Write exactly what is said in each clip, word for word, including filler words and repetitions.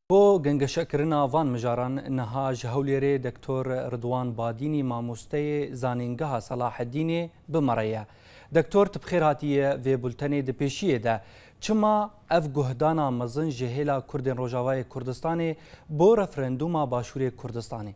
بۆ گەنگەشەکردنا ڤان مژاران نەها ji هەولێرê دکتۆر ردوان بادینی مامۆستەیê zanîngeha Selahedînê bimereye. Dektor tu bi xêr hatiye vê bultenê di pêşiyê de çima ev guhdana mezin ji hêla Kurdên Rojavayê Kurdistanê bo referendûma Başûrê Kurdistanê.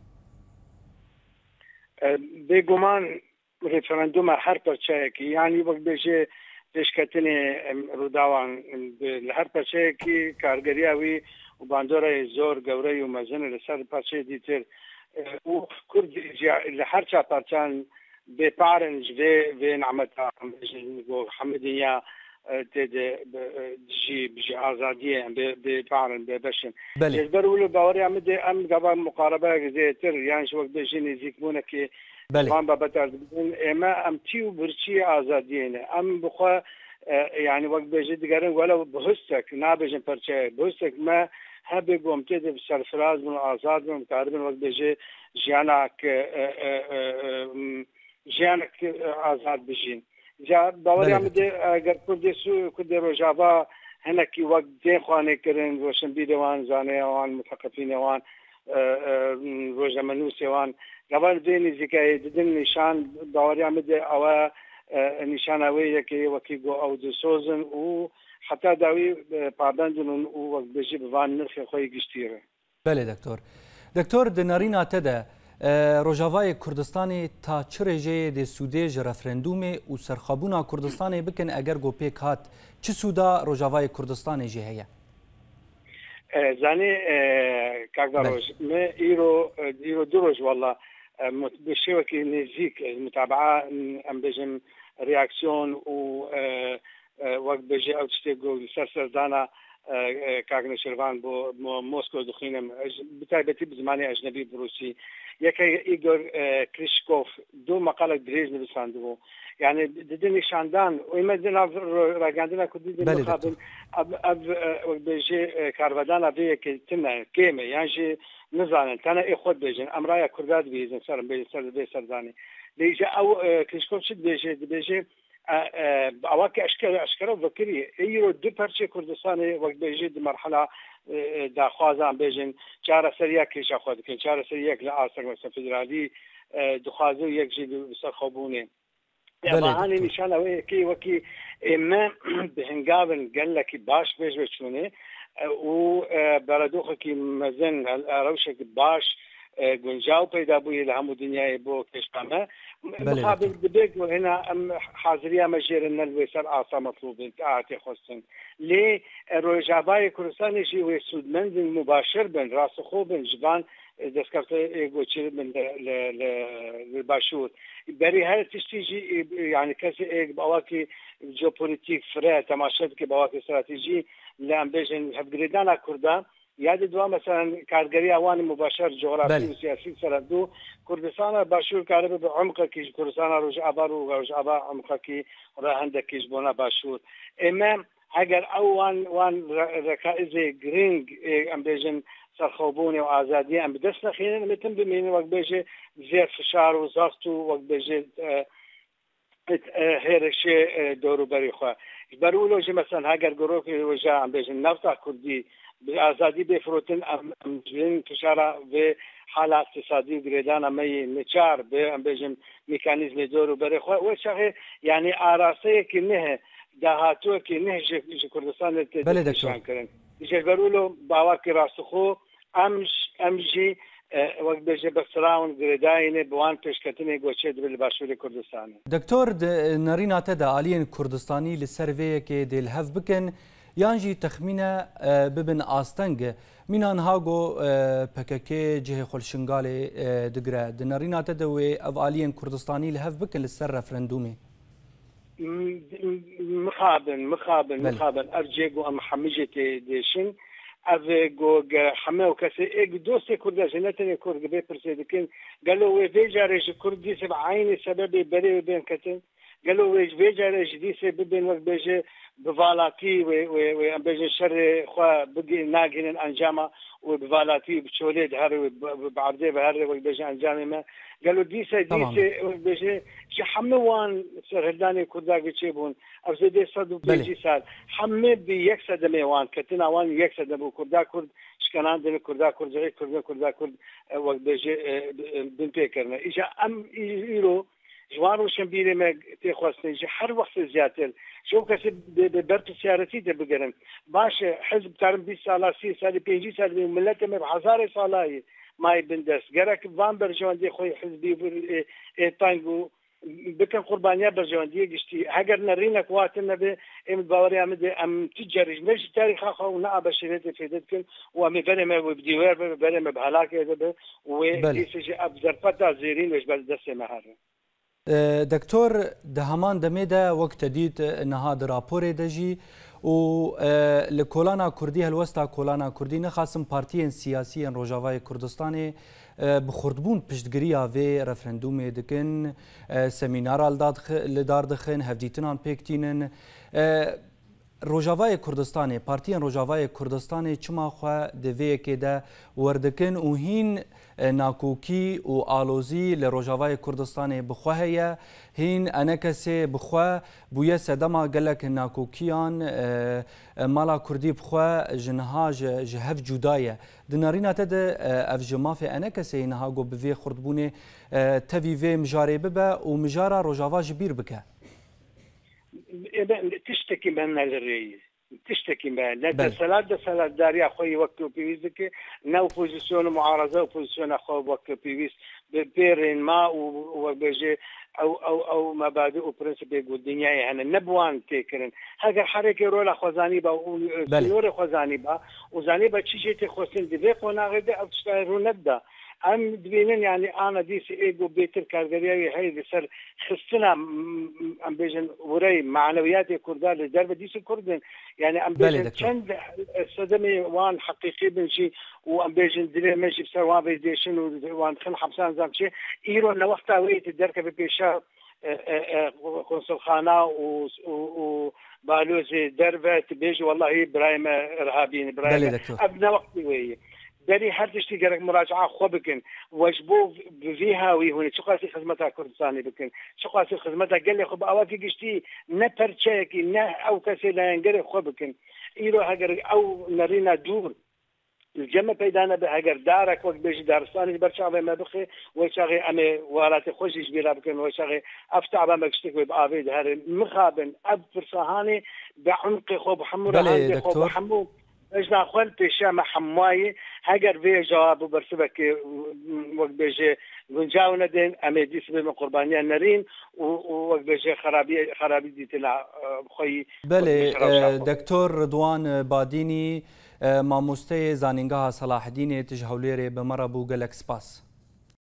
Bêguman referendûma her perçeyekî yanî wek bêje pêşketinê rûdawan li her perçeyekî kargeriya wî û bandorayê zor gewrey û mezin li ser perçeyê dîtir û Kurd li her ça parçan bêparin ji vê vê nemeta hemidîn ya têde jî ji azadiyê em bêparin bêbeşin. Ji ber wilo baweriya me de em gava muqarebeyek zêtir yan ji wek bêjî nêzîkbûnekê van babetar dibin ême em çî û birçî azadiyê ne em bixwe yani wek bêjî digerin welew bi hustek nabêjin perçeyek bi hustek me hebe gom têde serfiraz bin azad bin karibin wek bêjî jiyanak jiyanek azad bijîn. Ja baweriya me de eger Kurdê Kurdê Rojava hinekî wek dên xwanê kirin roşnbîrê wan zaneyê wan muteqifînê wan rojnamenûsê wan gava vê nêzîkeyê didin nîşan baweriya me de ew nîşana wê yekê wekî got ew disozin û heta dawî pabendin û wek bêjî bi van nirxê xwe giştîre. Belê dektor. Dektor di nerîna te de Rojavayê Kurdistanê ta çi rêjeyê dê sûdê ji referendûmê û serxwebûna Kurdistanê bikin eger got pêk hat çi sûda Rojavayê Kurdistanê jî heye? Zanî kakdaroj me îro îro du roj walla bi şêwekî nêzik mutabaa em bêjin reaksiyon û wek bêjî ew tiştê got li ser serdana Kaknêşirvan bo Moskow dixwînim bi taybetî bi zimanê ecnebî bi Rûsî yekê Igor Krîşkov du meqalek dirêj nivîsandibû yani didin nîşandan ême di nav ragihandina Kurdî dê mixabin ev wek bêjî karvedana vê yekê tune kêm e yan jî nizanin tene ê xwe dibêjin em raya Kurda dibêjin ser bêjin ser vê serdanê lê ji ew Krîşkov çi dibêje dibêje awakî eşkere eşkere vekirî îro du perçê Kurdistanê wek bêjî di merhela daxwazan bêjin çareseriya kêşa xwe dikin çareseriyek li asek mesela federalî dixwaze yek jî bi serxwebûnê bahanê nîşana wê yekê wekî ême bi hingavin gelekî baş pêş veçûnê û beredoxekî mezin rewşekî baş guncaw peyda bûye li hemû dinyayê bo kêşame muqabil dibek hena em haziriya me jêrin nel wê ser asa metlûbin taatê xwestin lê Rojavayê Kurdistanê jî wê sûdmendin mübaşir bin rastixwe bin ji van destkefteyê goçî bin li Başûr berî her tiştî jî yani kesê êk bi awakî jeopolitîk fire temaşe dike bi awakî stratejî li em bêjin hevgirêdana Kurda yadê dua mesela kargeriya wan mübaşir coğrafî û siyasî seredû Kurdistana Başûr karibe bi umqekî ji Kurdistana Rojava û Rojava umqekî re hindekî ji bona Başûr ême eger ew wan wan rekaîzê giring em bêjin serxwebûnê û azadiyê em bi dest nexînin em ê tim bimînin wek bêjê zêr fişar û zext û wek bêjê hêrişê dorûberî xwe ji ber wilo jî mesela heger girokê wêja em bêjin nefta Kurdî bi azadî bêfirotin em jin fişara vê hala iktisadî girêdana me yê neçar bê em bêjin mîkanîzmê dorûberê xwe wê şexê yani arasteyekî nihe dahatûyekî neh ji Kurdistanê tê nîşan kirin ji ber wilo bawakî rastixwe em em jî wek bêje besirawin girêdayînê bi wan pêşketinê goçê dibe li Başûrê Kurdistanê. Dektor di nerîna te de aliyên Kurdistanî li ser vê yekê dê li hev bikin yan jî texmîne bibin asteng mînan hago P K K cihê Xulşingalê digire di nerîna te de wê ev aliyên Kurdistanî li hev bikin li ser referendûmê. Mixabin mixabin mixabin ev cê got em hemî jê tê dêşin ev got heme û kesê êk dostê Kurd e ji ne tenê Kurd bê pirsê dikin gelo wê vê carê ji Kurd dîse bi aynî sebebê berê wê bên ketin gelo wê vê carê ji dîsê bibên wek bêje بفالاتي وأمبيجن شر خوا بقي ناقين أنجامه وبفالاتي بشوليد هاري وبعرضي بهاري وبيجي أنجامي ما قالوا ديسا ديسا وبيجي شي حموان سرهداني كرداق تشيبون أو زي صدو بيجي سال حمي بيكسد ميوان كتنا وان يكسد أبو كردا كرد شكنان دم كردا كرد زي كردا كردا كرد وقت بيجي بنتي كرنا إيجا أم إيرو جوارو شنبيري ما تخوصني جي هر وقت زيادة شو كسب ببرت سيارتي ده بقرن باش حزب تعرف بيس سالة سي سالة بيجي سالة ملته ما بحزارة صلاة ما يبندس جرك فان برجوان دي خوي حزبي تانجو بكن قربانية برجوان دي قشتي هجر نرينا قواتنا به ام باوري ام ام تجرج مش تاريخ خو نا بشريت في دكن وام بنما وبديوار بنما بهلاك ده وديسج ابزرفتا زيرين وش بس مهار دكتور دهمان دميدا وقت ديت نهاد رابور دجي و لكولانا كردي هلوستا كولانا كردي نخاسم بارتيين سياسيين روجاواي كردستاني بخردبون پشتگیریا و رفرندوم دکن سمینارا لدار دخن هفدیتنان پیکتینن روجاوای کردستانی پارتیان روجاوای کردستانی چما خو دوی که ده وردکن و هین ناکوکی و آلوزی لروجاوای کردستانی بخواه هین انکسی بخواه بویه سدما گلک ناکوکیان مالا کردی بخواه جنها جهف جدایه دنارینا تد اف جماف انکسی نها گو بوی خردبونه تاوی و مجاره ببه و مجاره روجاوا جبیر بکه تشتكي من الرئيس تشتكي من لا سلاد ده سلاد داري اخوي وقت بيويزك نو بوزيشن معارضه وبوزيشن اخو وقت بيويز بيرين ما وبيجي او او او مبادئ وبرنسيب الدنيا يعني نبوان تكرن هذا حركه رولا خوزاني با ونور خوزاني با وزاني با شيء تخصن دي قونا غدا او تشتغلوا نبدا ام دبينن يعني انا ديس ايجو بيتر كارغرياوي هي بسر خصنا ام بيجن وري معنويات كردان لدرب ديس كردن يعني ام بيجن كان صدمي وان حقيقي بنشي وام بيجن دلي ماشي بسر وان بيديشن وان خن حبسان زامشي ايرو لوقتها ويت الدركه ببيشا قنصل خانه و بالوزي دربه بيجي والله ابراهيم ارهابيين ابراهيم ابنا وقتي ويه داري هر تشتي جرك مراجعة خو بكن وجبو فيها ويهوني شو قاسي خدمتها كردستاني بكن شو قاسي خدمتها قال لي خب أوافي قشتي نبرشاكي نا أو كسي لا ينقري خو بكن إيرو هجر أو نرينا دور الجمع بيدانا بهجر دارك وقت بيجي دارستاني برشاغي ما بخي وشاغي أمي وراتي خوش جبيرا بكن وشاغي أفتع بما قشتك ويبقى في هذا مخابن أب فرصهاني بعمق خو بحمو عندي خو بحمو اجنا خوان پیشا محموایی هگر وی جواب برسبك وقت بيجي گنجاو ندين اما ديس بما قربانيا نرين ووقت بيجي خرابي خرابي ديتنا خوي بله دكتور رضوان باديني ماموستي زانينغا صلاح الدين تجهوليري بمربو جالك سباس